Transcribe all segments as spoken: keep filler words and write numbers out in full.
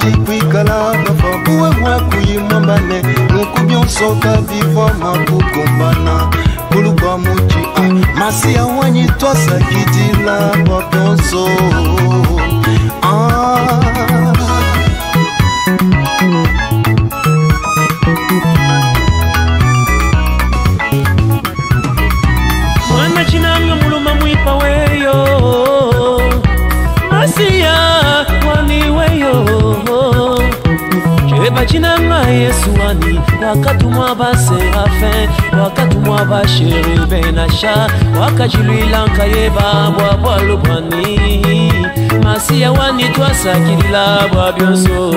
di kwikala bafa uwe wakuyimwambane nukubyonsoka bivoma kukumbana kulukwa muchi ah masia wanyi twasa kidila wabyonso ah mwana chinanga muluma mwipa weyo masia wani weyo cheba chinanga Yesu wani wakatumwa baserafe wakatumwa basheribe nasha wakajilwilanka yeba bwabwalu bwani masia wani twasakilila bwabyonso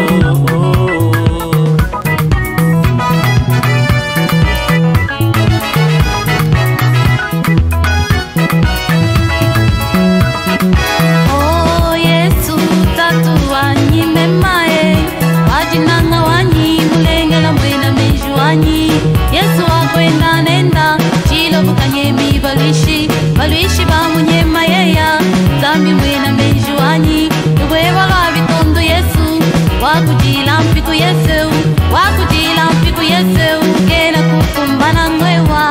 Yesu wakwenda nenda chilo bukanye mi baluishi baluishi bamunye mayeya zambi mwena menjuani tuwe wala bitondo Yesu wakujila mpiku Yesu wakujila mpiku Yesu kena kukumbana ngwewa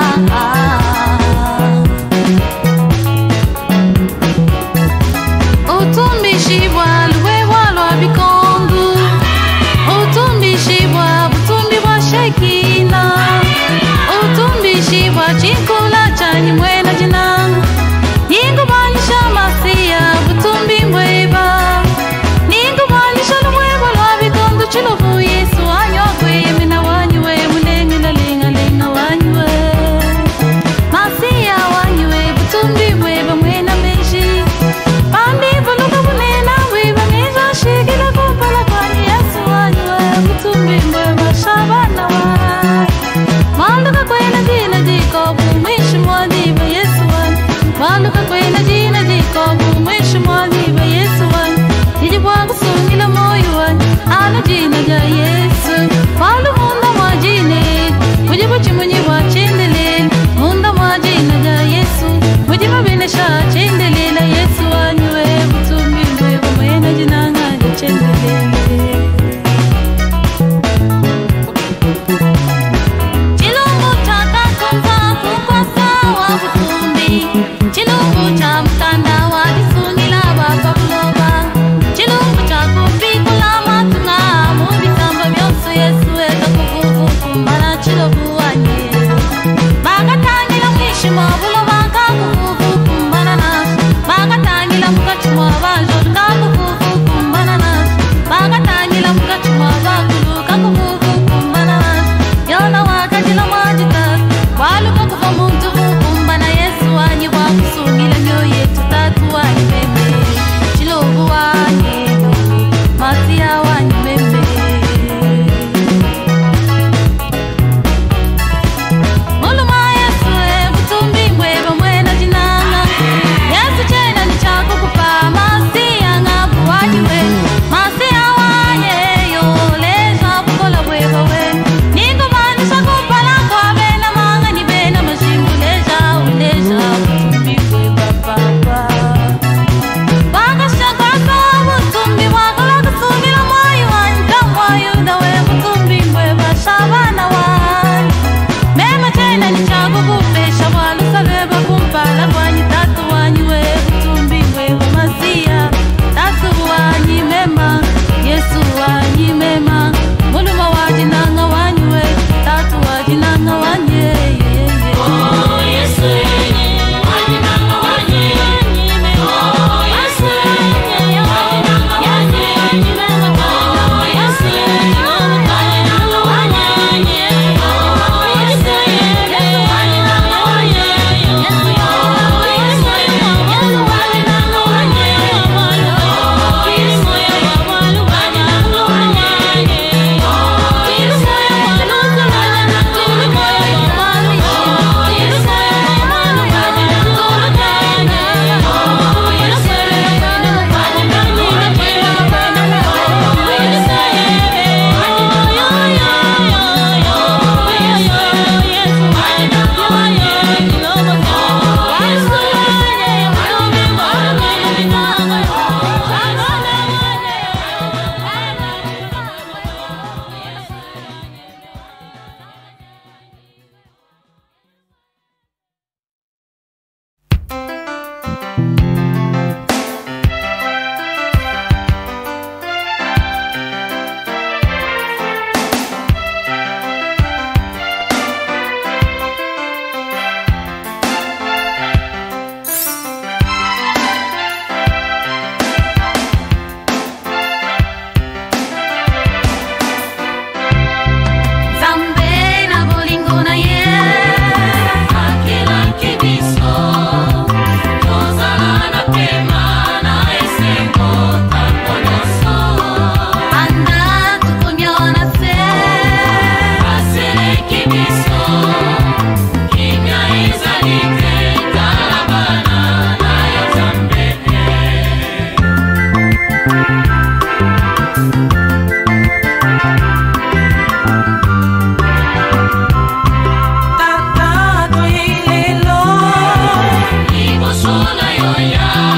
utumbishi bwa luwe wala bikondo utumbishi bwa butumbi bwa shekina utumbishi bwa chikula chanyi mwena jina ningu banisha masia butumbi mweba ningu banisha lumweba lwa bikondo chilofu Yesu anyokwe mina wanywe munengi na linga linga wanywe masia wanywe butumbi mweba mwena menshi pandi voluka bunena mweba meja shikila kupala kwani Yesu wanywe butumbi mweba shabana wa Malduka kwena dina diko bumi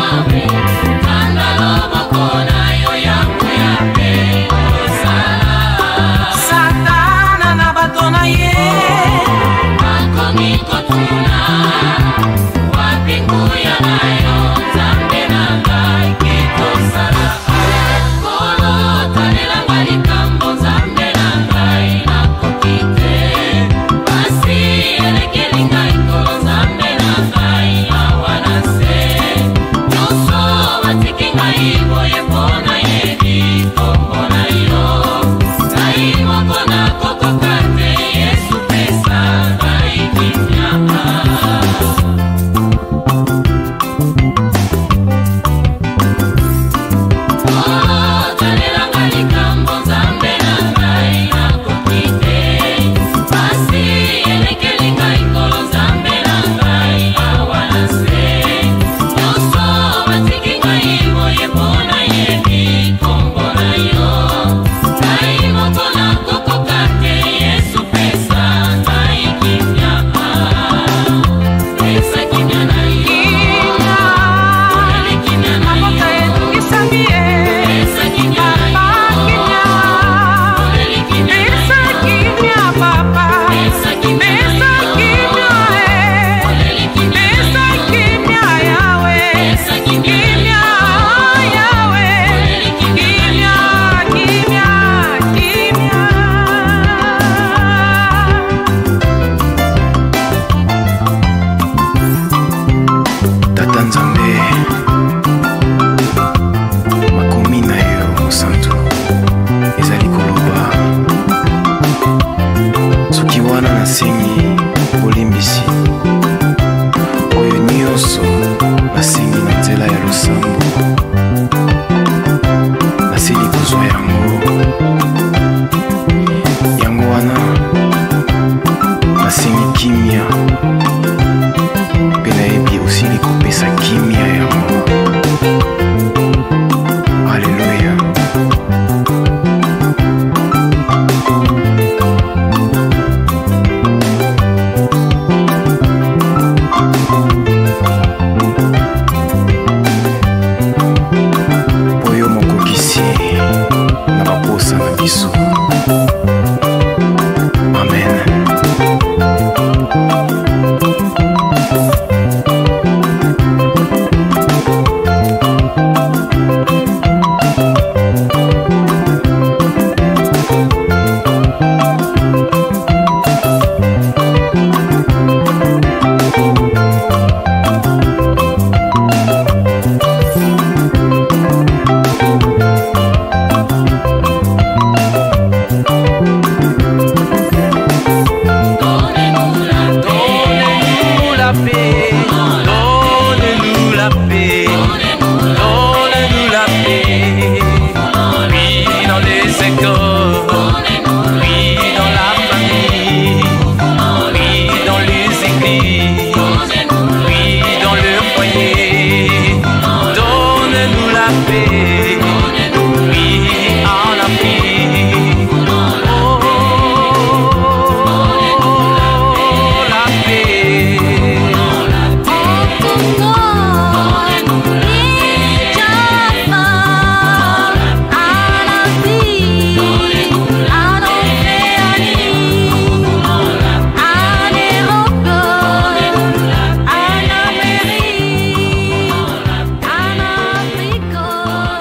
Afrique.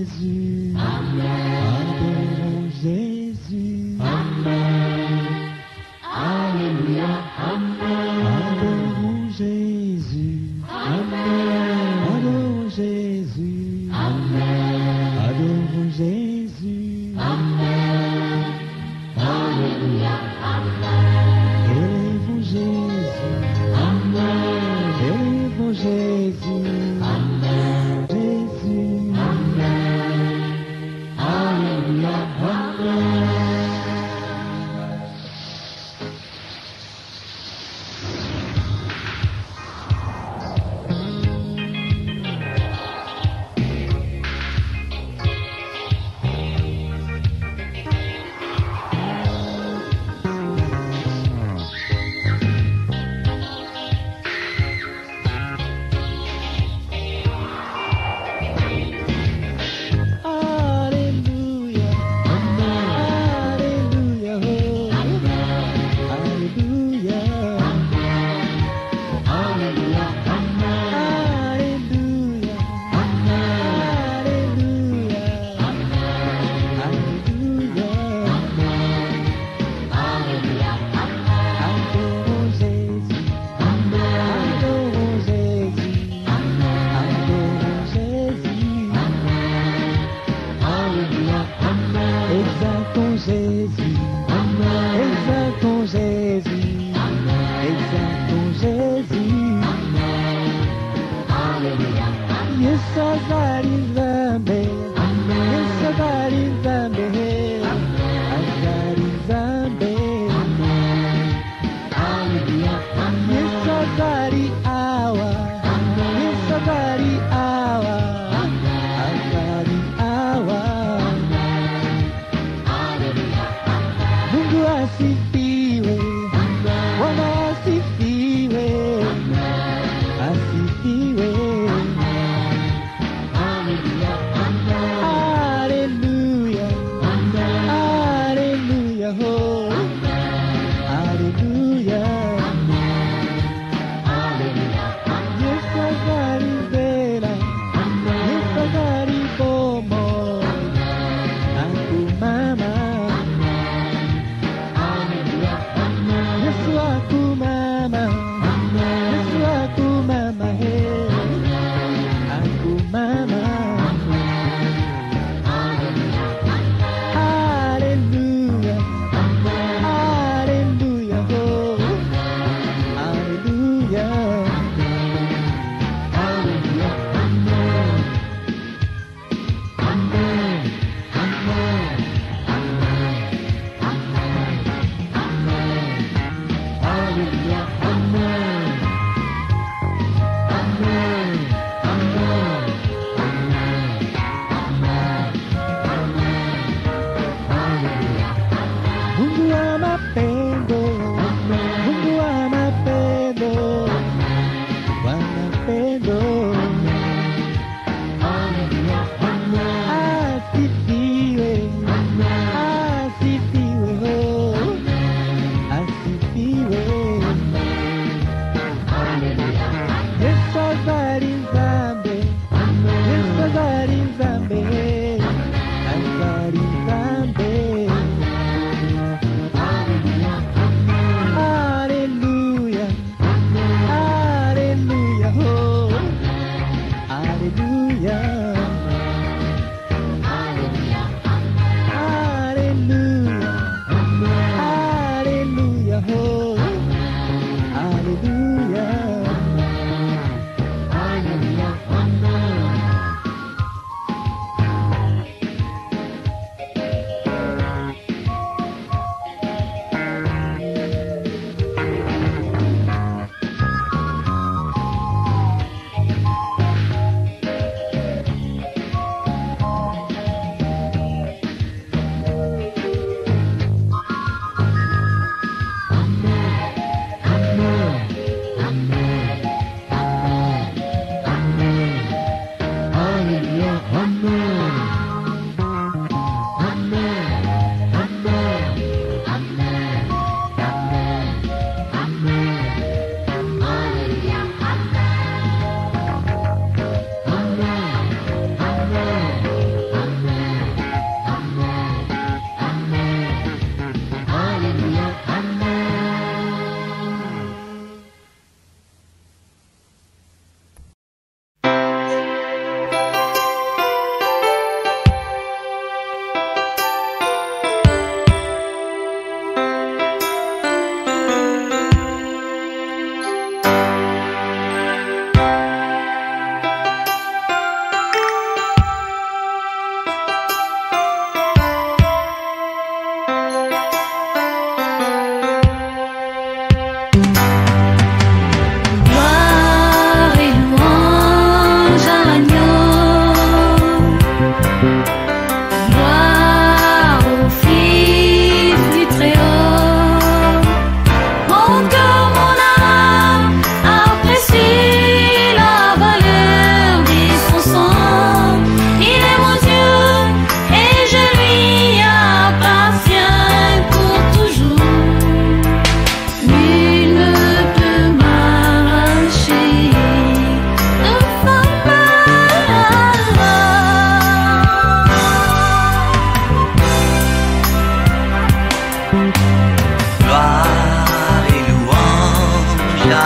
Jésus. Adorons Jésus. Alléluia. Adorons Jésus. Adorons Jésus. Adorons Jésus. Alléluia. Élevons Jésus. Élevons Jésus. Jésus. Alléluia.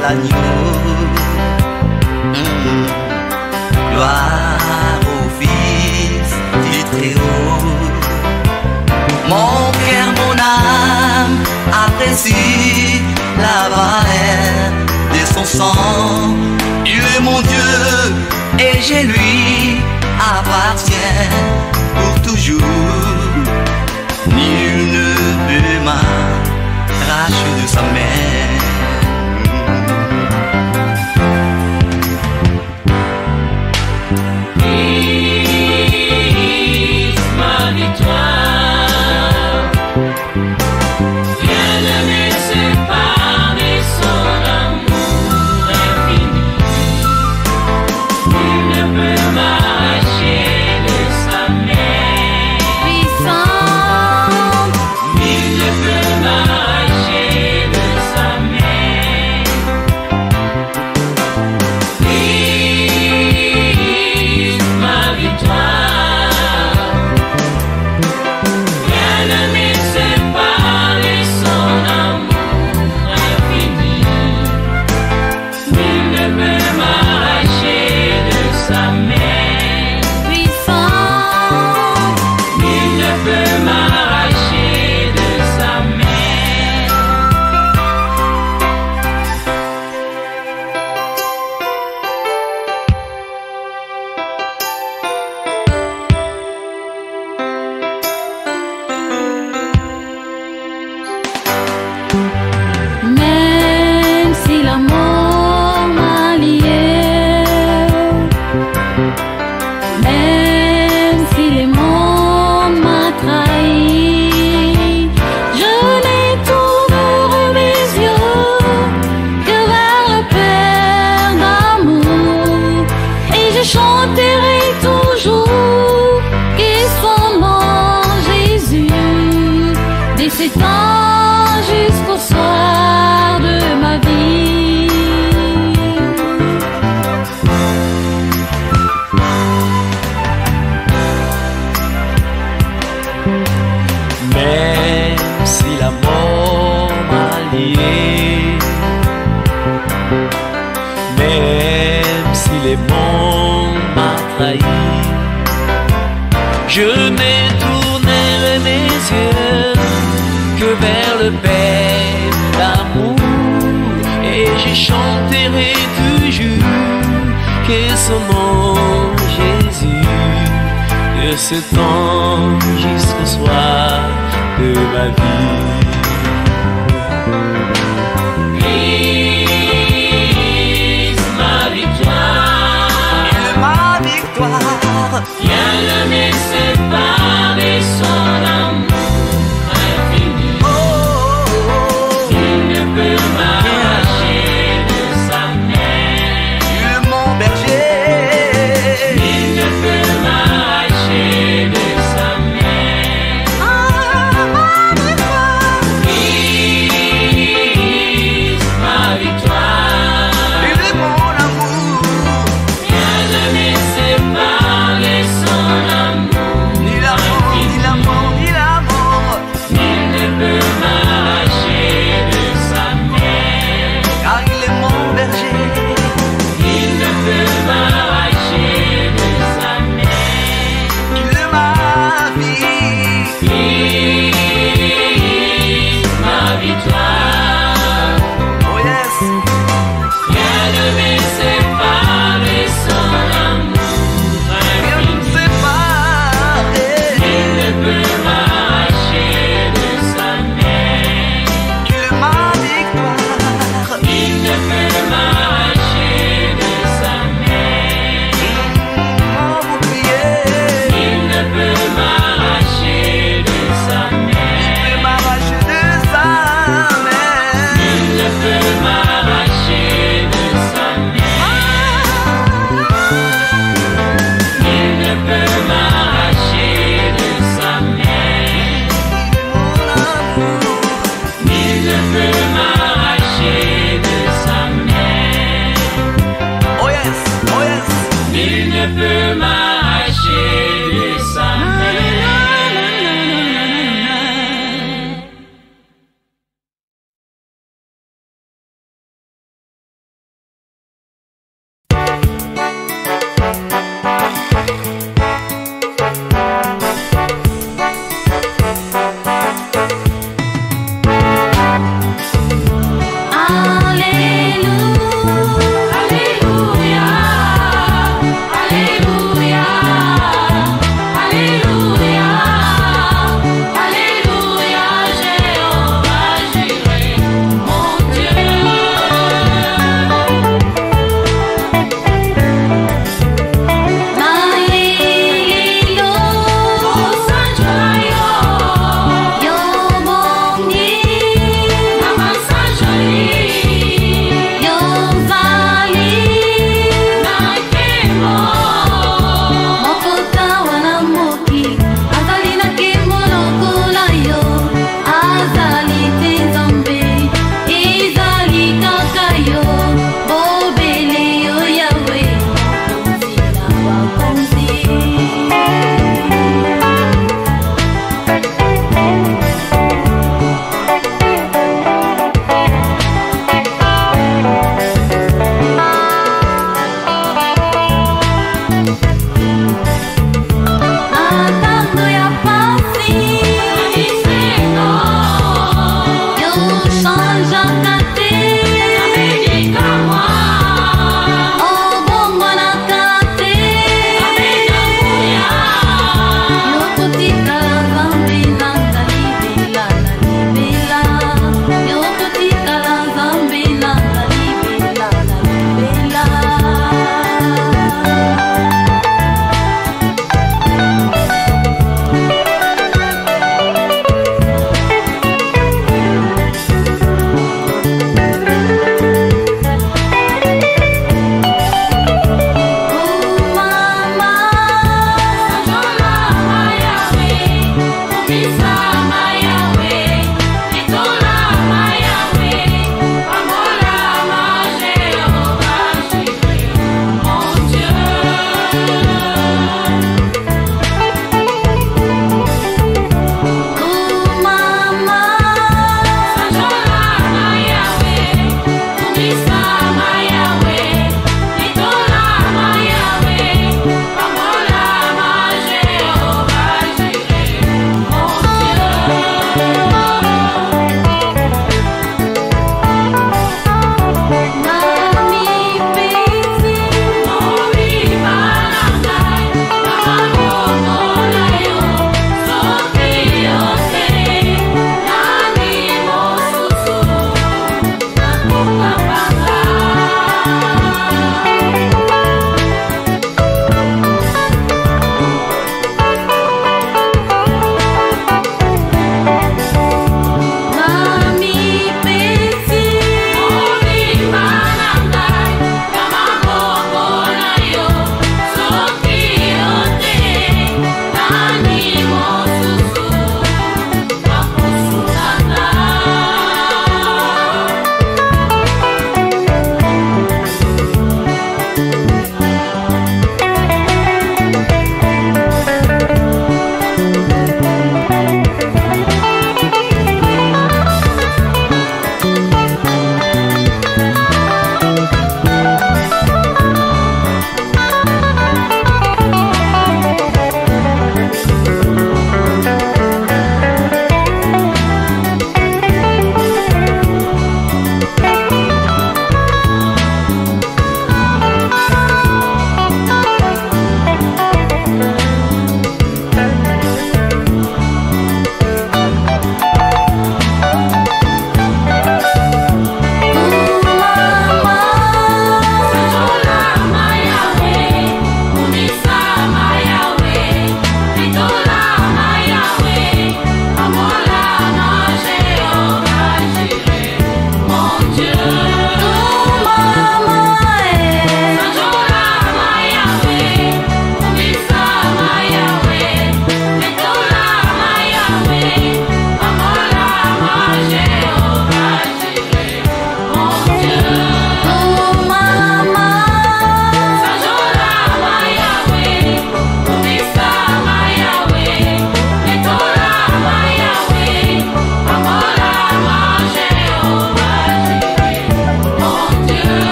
l'agneau. Mmh. Gloire au Fils du Très-Haut. Mon cœur, mon âme apprécie la valeur de son sang. Il est mon Dieu et je lui appartiens pour toujours. Nul ne peut m'arracher de sa main. Christ, ma victoire, rien ne me sépare de son amour infini. Nul ne peut m'arracher de sa main puissante. Nul ne peut m'arracher de sa main. Christ, ma victoire, rien ne me sépare de son amour infini. Nul ne peut m'arracher de sa main. Puissante. Nul ne peut m'arracher de sa main. Même si la mort m'a lié, même si le monde m'a trahi, je ne tournerai mes yeux que vers le Père d'amour, et je chanterai toujours que son nom Jésus, de ce temps jusqu'au soir de ma vie. Même si la mort m'a lié, même si le monde m'a trahi, je ne tournerai mes yeux que vers le Père d'amour, et je chanterai toujours que son nom Jésus, de ce temps jusqu'au soir de ma vie. Christ, ma victoire, Ma victoire, rien ne me sépare de son amour infini. oh, oh, oh. Il ne peut m'arracher de sa main. Tu es mon berger. Il ne peut m'arracher de sa main. Christ, ma victoire, Il est mon amour. rien ne me sépare de son amour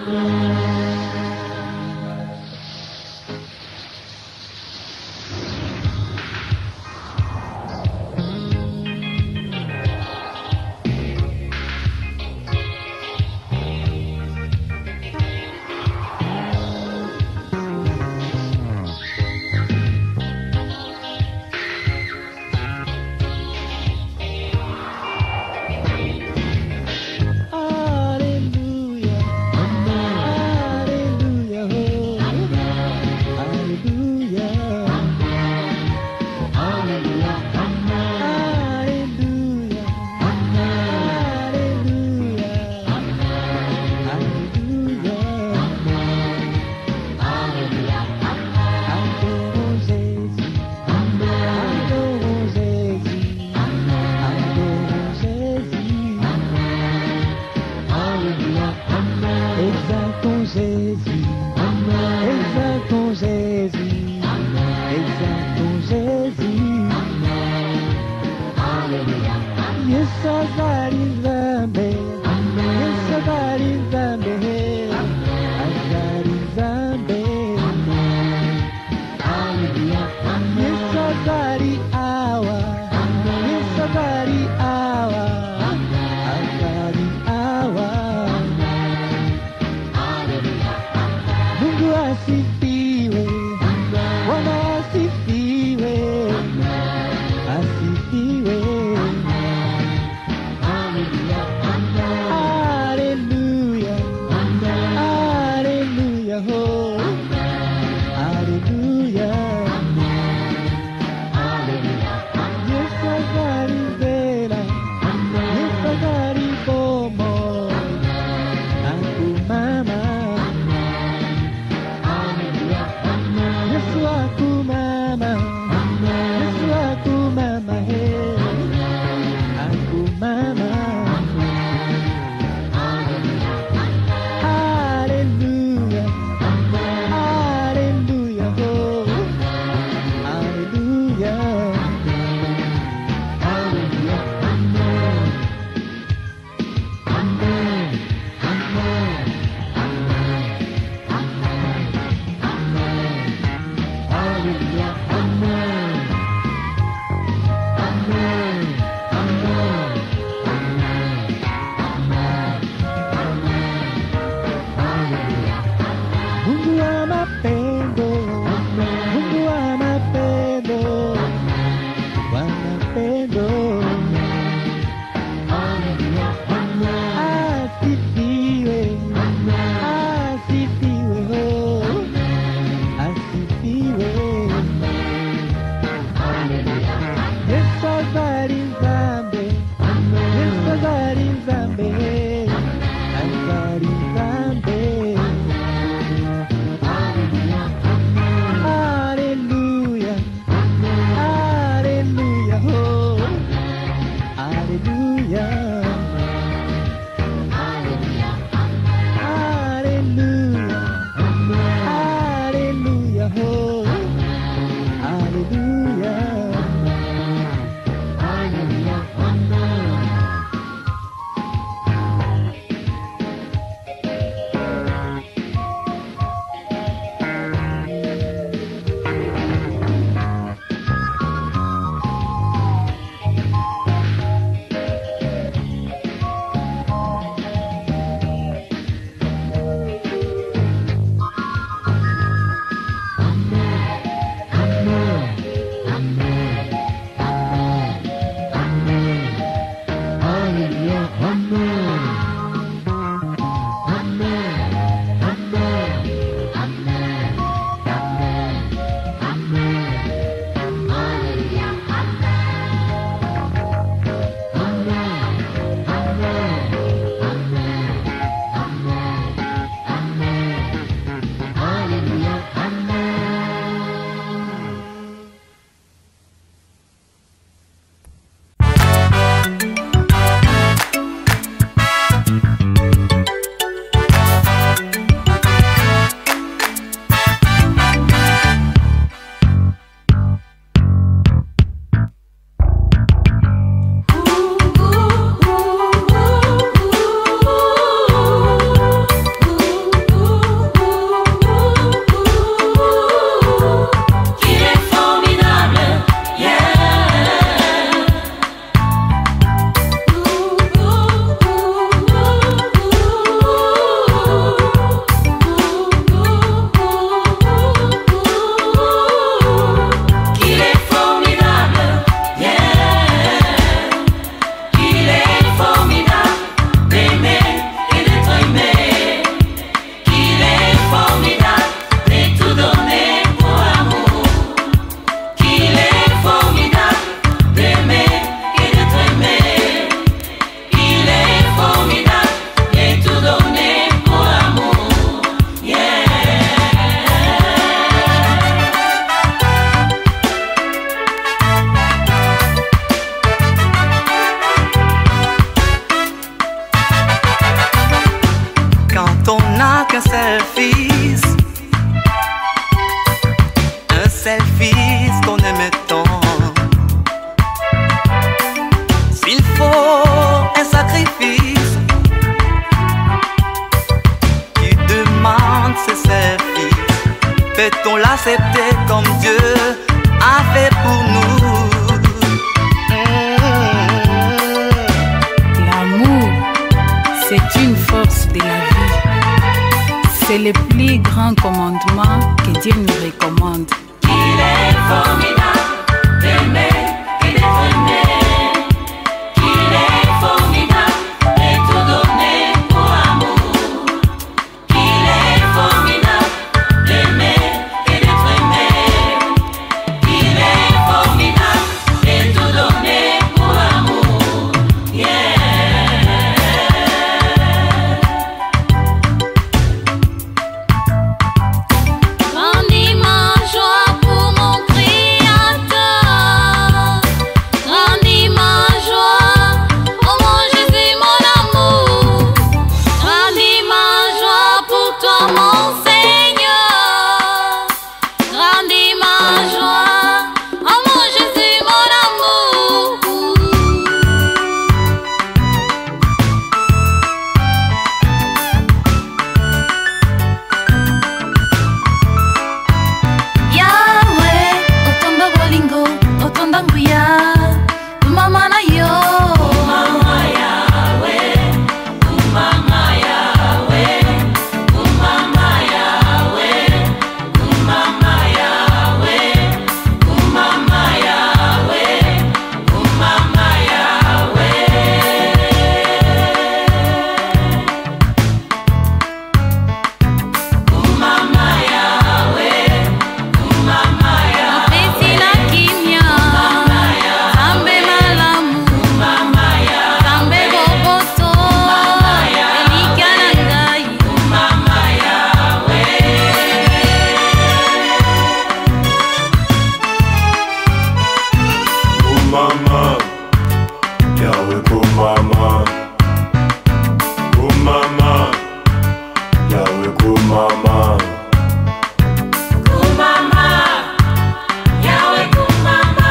Hallelujah. seul fils, un seul fils qu'on aimait tant. S'il faut un sacrifice, tu demandes ce seul fils, peut-on l'accepter comme Dieu a fait pour nous? L'amour, c'est une force de la vie. C'est le plus grand commandement que Dieu nous recommande. Il est formidable d'aimer et d'être aimé. Il est formidable de tout donner pour amour. Il est formidable d'aimer et d'être aimé. Il est formidable de tout donner pour amour. Yeah. Grandis ma joie pour mon Créateur. Grandis ma joie, oh mon Jésus, mon amour. Grandis ma joie pour toi, mon Seigneur. Grandis ma joie, oh mon Jésus, mon amour. Yahweh, otonda bolingo, otonda nguya, mama na yo. Mama Yahweh, mama Yahweh, mama Yahweh, mama Yahweh, mama Yahweh, mama Mapenzi na kimya, Zambe malamu, Zambe boboto, Elika na ngai. Kumama, Yahweh kumama, kumama, Yahweh kumama, Kumama, Yahweh kumama,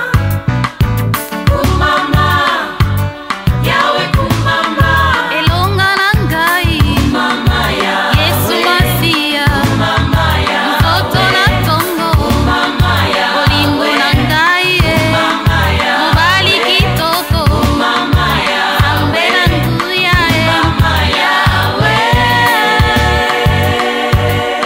kumama, Yahweh kumama, Elonga na ngai, mama Yahweh, Yesu Masia, mama Yahweh, Mtoto na tongo, mama bolingo Yahweh, na ngai, mama Yahweh, mobali kitoko, mama Zambe Yahweh, na nguya, mama Yahweh.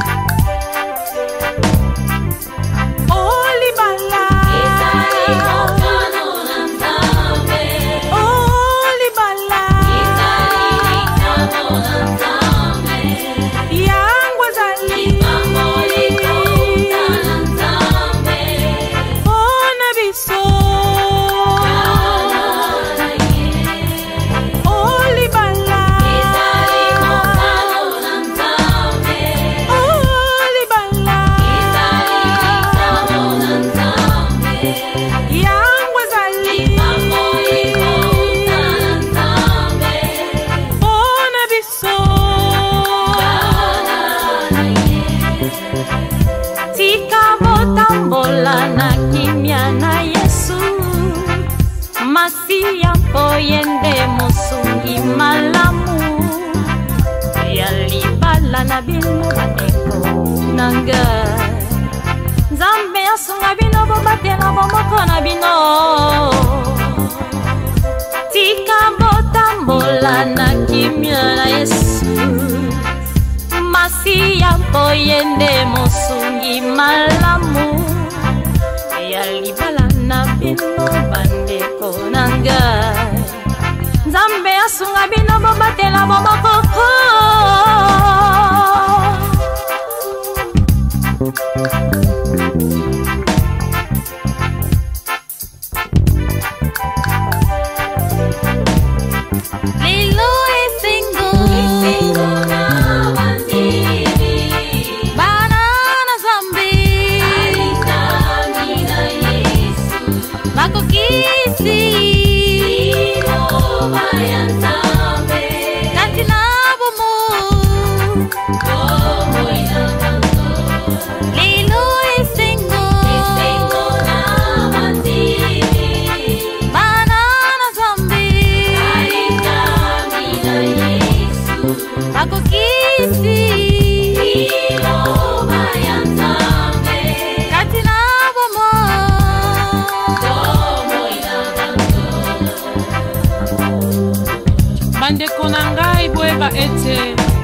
Oyende musungi malamu yalibala na bino bateko nanga Nzambe asunga bino bobatela bomoko na bino tika botambola na kimia na Yesu Masia oyende musungi malamu yalibala na bino bandeko nanga Nzambe asunga bino bobatela bomoko Lilo esingo esingo na bandiri banana zambi alika mina Yesu bakokisi ete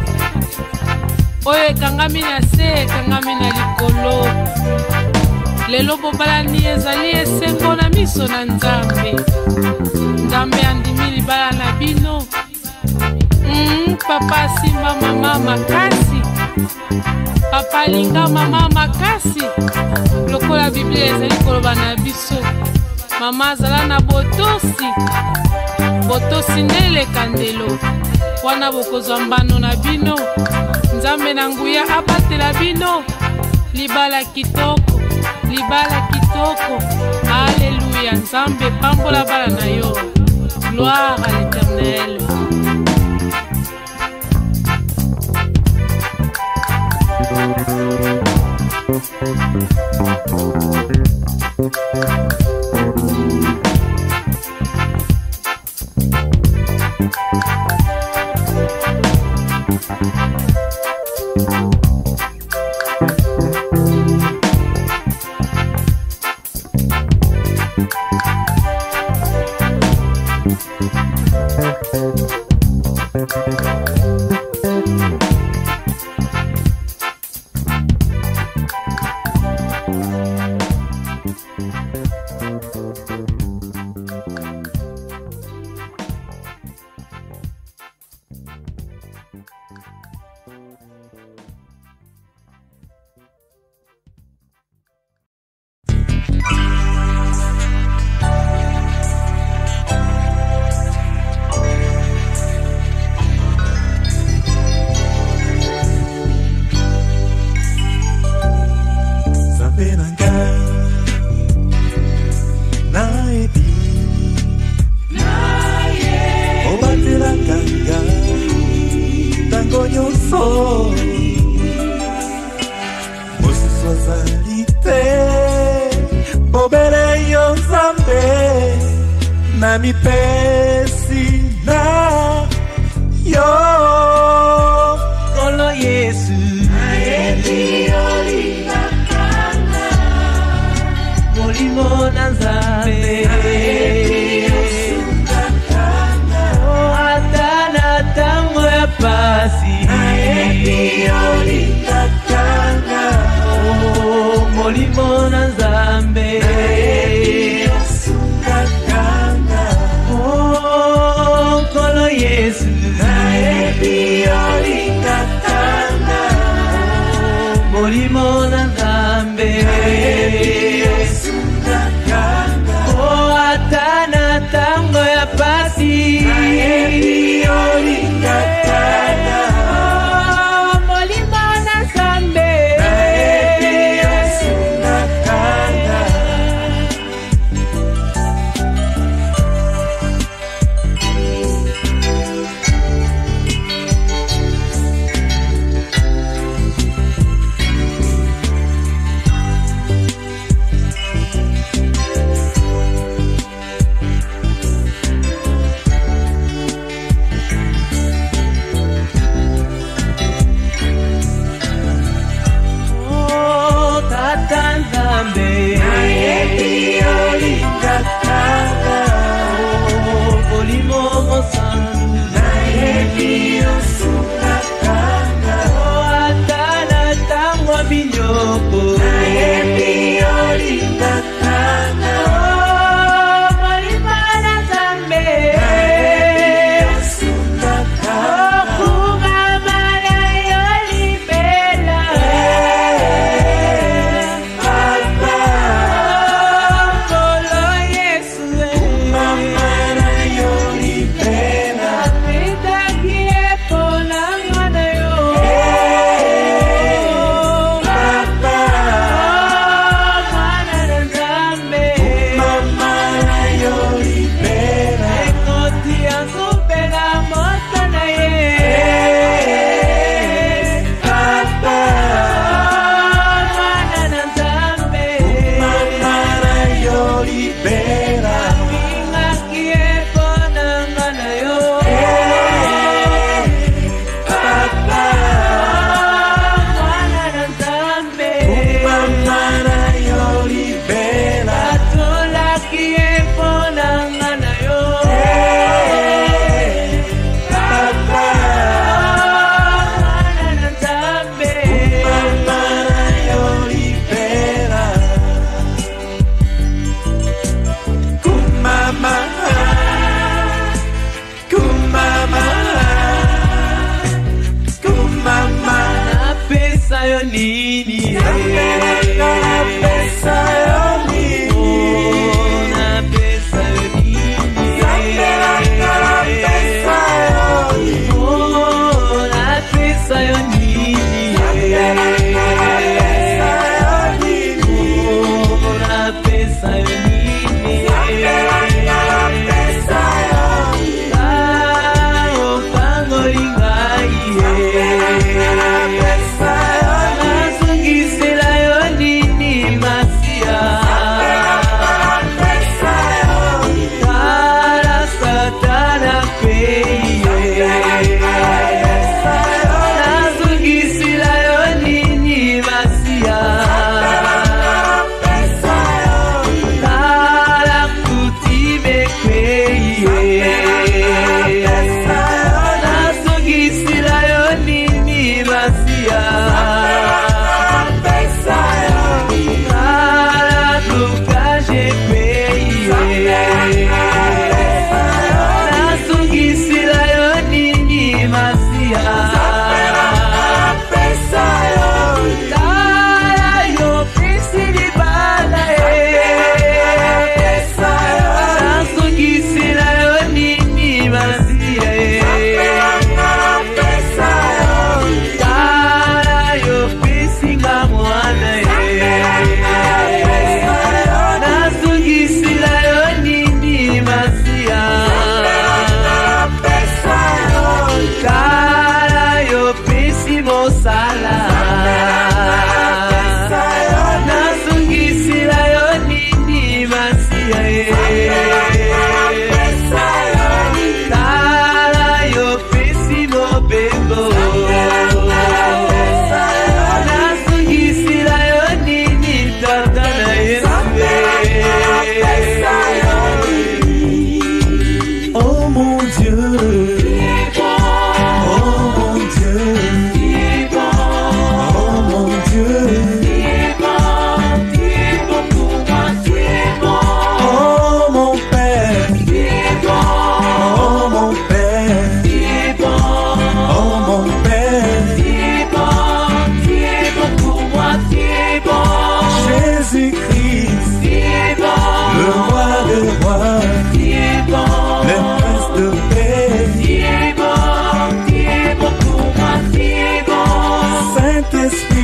oye kangami na se kangami na likolo lelo bobalani ezali esengo na miso na Nzambe Nzambe andimi libala na bino mm, papa simba mama makasi papa linga mama makasi lokola Biblia ezali koloba na biso mama azala na botosi botosi nele kandelo wana bokozwa mbano na bino Nzambe na nguya abatela bino libala kitoko libala kitoko Alléluia Nzambe pambola bala na yo gloire à l'Éternel mi pesina yo kolo Yesu ayebi olinga kana molimo na Nzambe ayebi osunga kana atana tango ya pasi ayebi olinga kana molimo na nzambe oh ata na tango ya pasi molimo na nzambe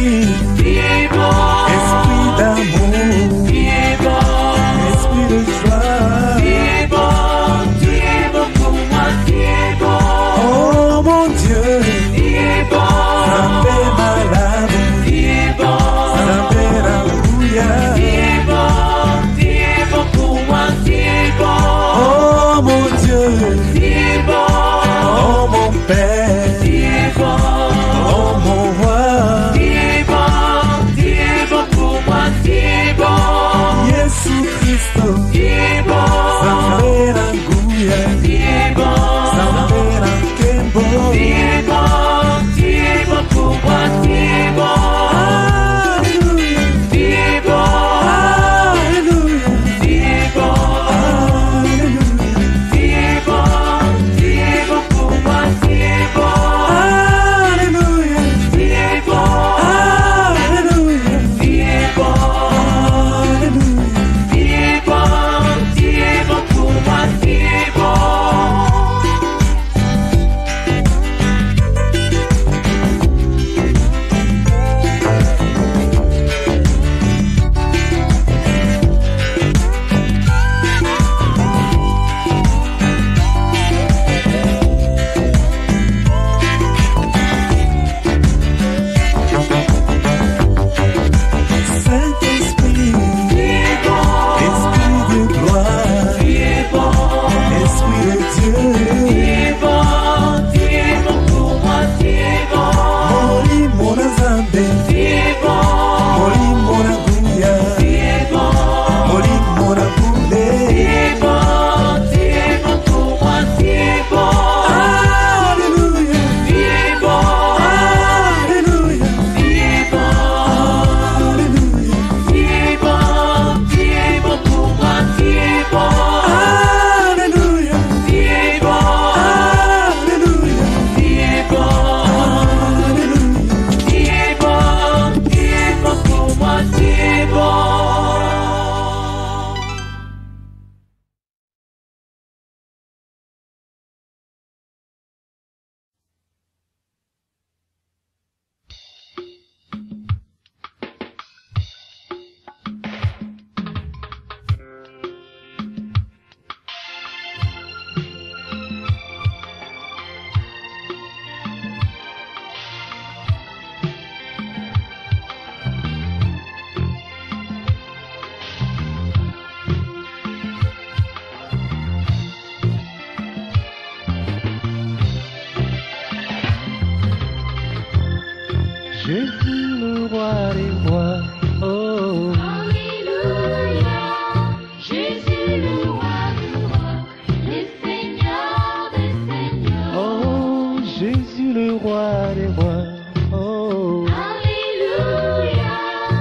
Saint-Esprit, Esprit d'amour, Esprit de joie, oh mon Dieu, Saint-Esprit malade, Saint-Esprit Alléluia, oh mon Dieu, oh mon Père, oh mon roi, Jésus Christ, Saint-Esprit Alléluia, Saint-Esprit Kembo, Jésus le roi des rois, oh. Alléluia, Jésus le roi des rois, le Seigneur des seigneurs. Oh, Jésus le roi des rois, oh. Alléluia,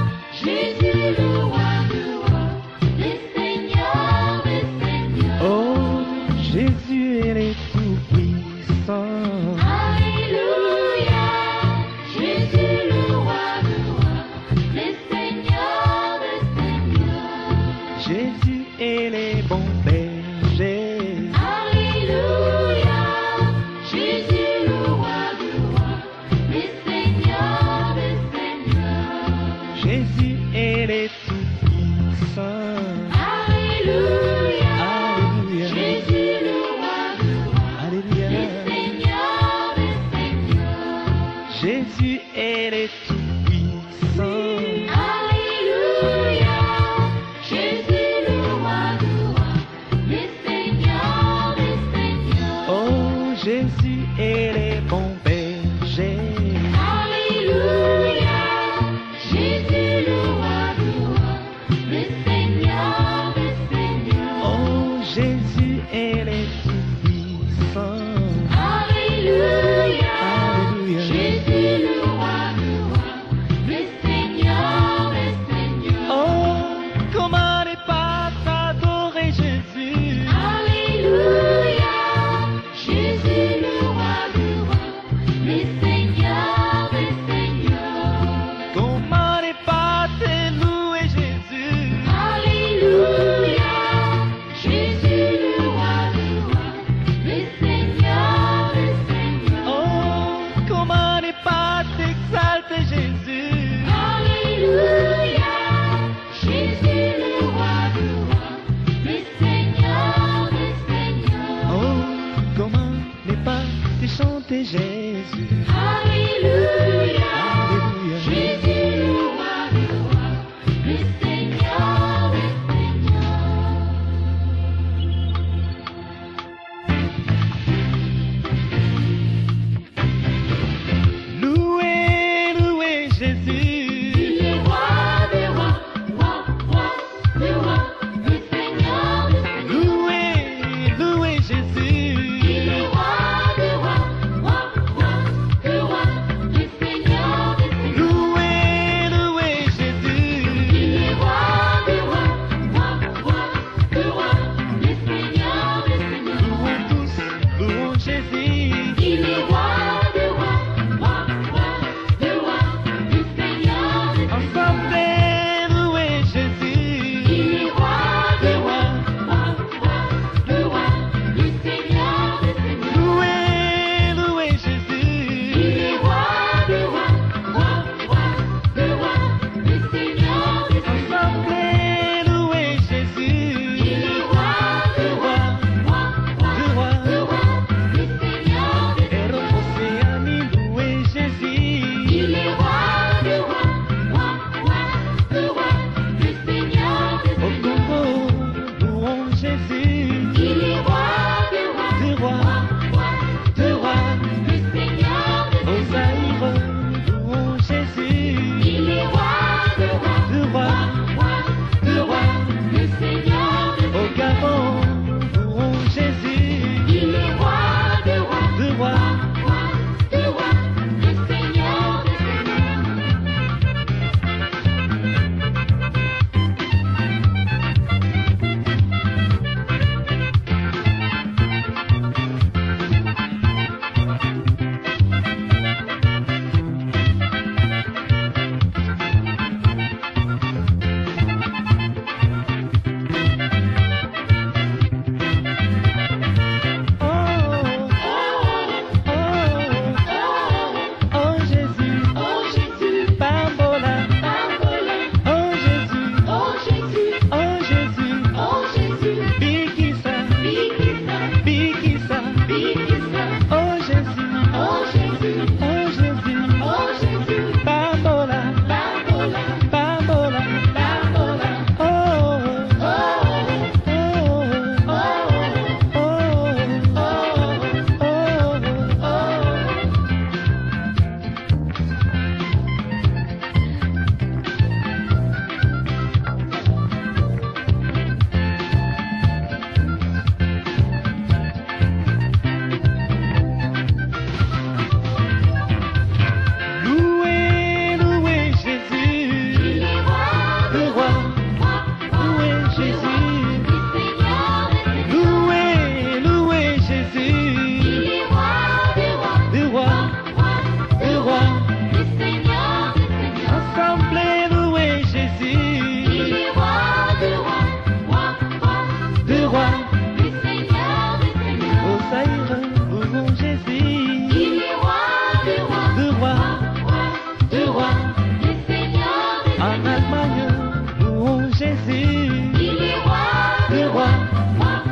Jésus le roi des rois, le Seigneur des seigneurs. Oh, Jésus il est tout puissant. Alléluia, Jésus le roi des rois, le Seigneur des seigneurs. Jésus il est bon berger. Alléluia, Jésus le roi des rois, le Seigneur des seigneurs. Jésus il est tout puissant. Alléluia, Alléluia. Jésus le roi des rois, Alléluia. le Seigneur des seigneurs. Jésus il est tout puissant. Alléluia, Jésus le roi des rois, le Seigneur des seigneurs. Oh, Jésus il est bon berger. Alléluia, Jésus le roi des rois, le Seigneur des seigneurs. Oh, Jésus il est tout puissant. Alléluia, Alléluia. Jésus le roi des rois, le Seigneur des seigneurs. Oh, comment ne pas adorer Jésus. Alléluia, Jésus le roi des rois, le Seigneur des seigneurs. Comment ne pas te louer Jésus. Alléluia, Jésus le roi des rois, le Seigneur des seigneurs. Oh, comment ne pas t'exalter Jésus. Papa.